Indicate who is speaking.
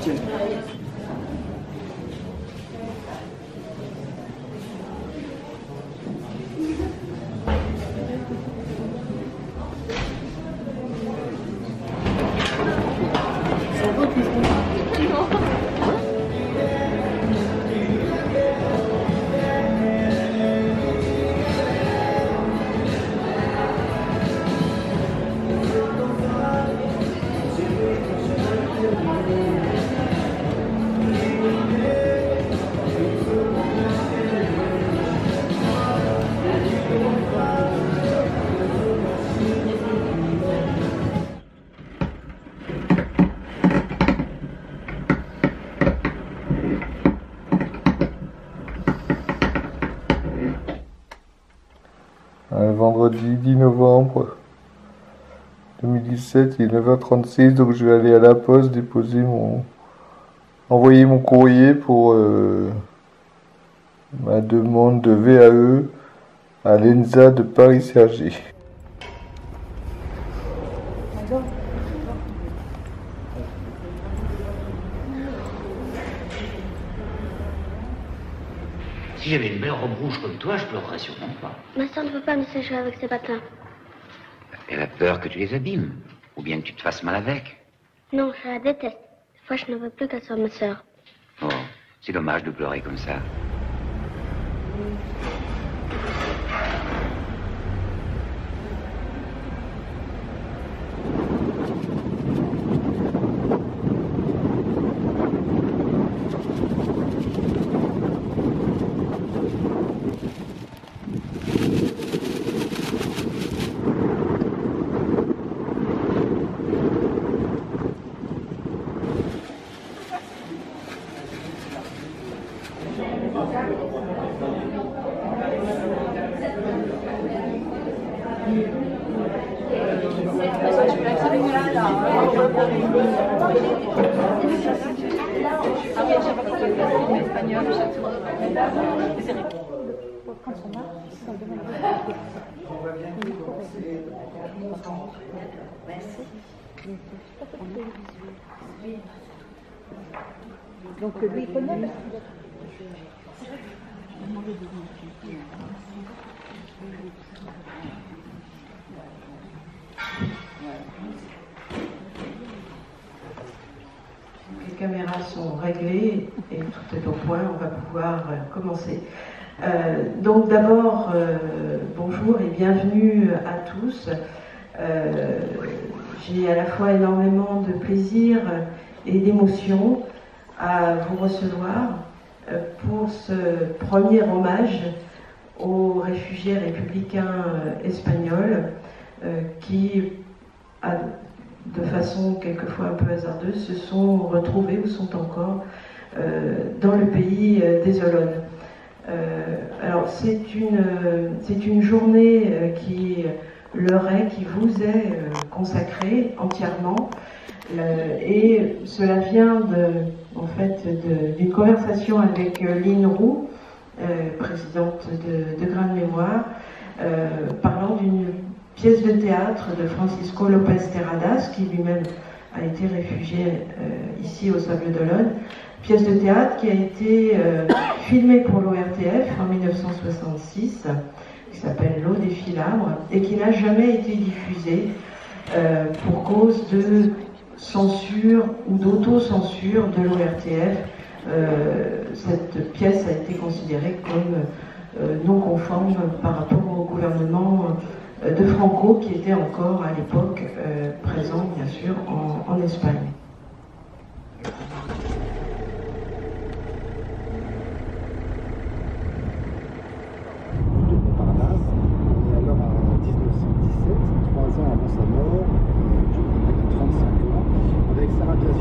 Speaker 1: tiens.
Speaker 2: Vendredi 10 novembre 2017, il est 9h36, donc je vais aller à la poste envoyer mon courrier pour ma demande de VAE à l'ENSA de Paris-Cergy.
Speaker 3: Si j'avais une belle robe rouge comme toi, je pleurerais sûrement pas.
Speaker 4: Ma soeur ne veut pas me laisser jouer avec ses patins.
Speaker 3: Elle a peur que tu les abîmes, ou bien que tu te fasses mal avec.
Speaker 4: Non, je la déteste. Des fois, je ne veux plus qu'elle soit ma soeur.
Speaker 3: Oh, c'est dommage de pleurer comme ça.
Speaker 5: Donc lui, il connaît.
Speaker 6: Les caméras sont réglées et tout est au point, on va pouvoir commencer. Donc d'abord, bonjour et bienvenue à tous. J'ai à la fois énormément de plaisir et d'émotion à vous recevoir pour ce premier hommage aux réfugiés républicains espagnols qui, de façon quelquefois un peu hasardeuse, se sont retrouvés ou sont encore dans le pays des Olonnes. Alors c'est une journée qui vous est consacrée entièrement et cela vient d'une conversation avec Lynn Roux, présidente de Grain de Mémoire, parlant d'une pièce de théâtre de Francisco López Terradas, qui lui-même a été réfugié ici au Sable d'Olonne. Pièce de théâtre qui a été filmée pour l'ORTF en 1966, qui s'appelle L'eau des filabres, et qui n'a jamais été diffusée pour cause de censure ou d'autocensure de l'ORTF. Cette pièce a été considérée comme non conforme par rapport au gouvernement de Franco, qui était encore à l'époque présent, bien sûr, en Espagne.
Speaker 1: Avant sa mort, je crois qu'elle a 35 ans, avec Sarah